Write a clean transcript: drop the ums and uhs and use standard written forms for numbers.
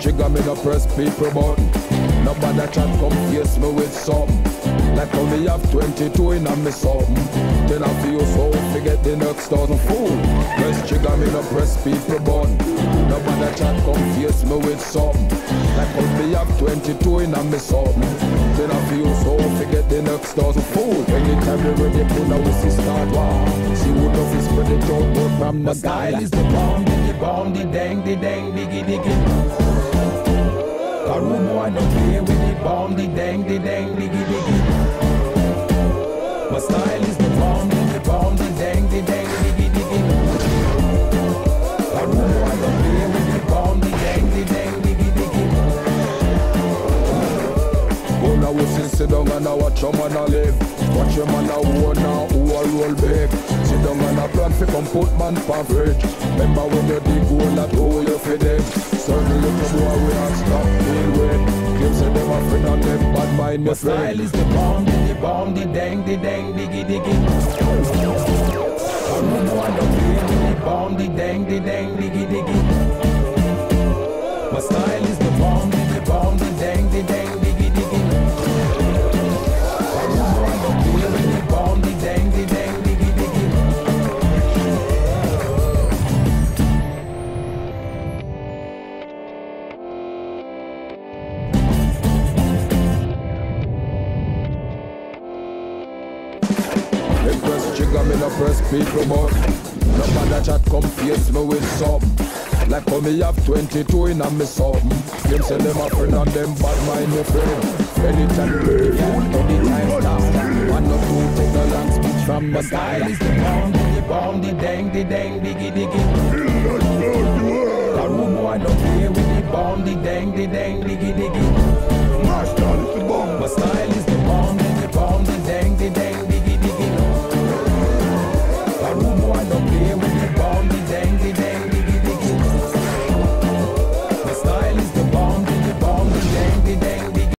trigger, me no press people button. Nobody chat come face me with something. Like how me have 22 in a me something. Then I feel so forget the next 1,000 fool. Press trigger, me no press people button. Nobody chat come face me with something. Like how me have 22 in a me something. Then I feel so forget the next 1,000 fool. Anytime you ready, put a whistle start war. See who love is spread it out from the style is the bomb, the dang, diggy diggy. A room boy don't play with the bomb, the dang, diggy diggy. My style is the bomb, the dang, diggy diggy. A room boy don't play with the bomb, the dang, diggy diggy. Go now we sit down and I watch your man a live. Watch your man a own now who a roll big. Sit down and a plan fi come put man for fridge. Remember when you dig hole that hole you fi dig. Certain little boy we a stop deal with. Kids say them a friend and them bad mind the friend. My style is the bomb, the dang, diggy diggy. I don't know I don't play with the bomb, the dang, diggy diggy. My style is the bomb, the dang, diggy diggy. Me no press people but nobody chat come face me with something. Like how me have 22 in a me something. Them say them a friend and them bad mind me friend. Anytime you ready fool, anytime stop. One or two take a long speech from my style is the bomb, the dang, diggy diggy. A room boy don't play with the bomb, the dang, diggy diggy.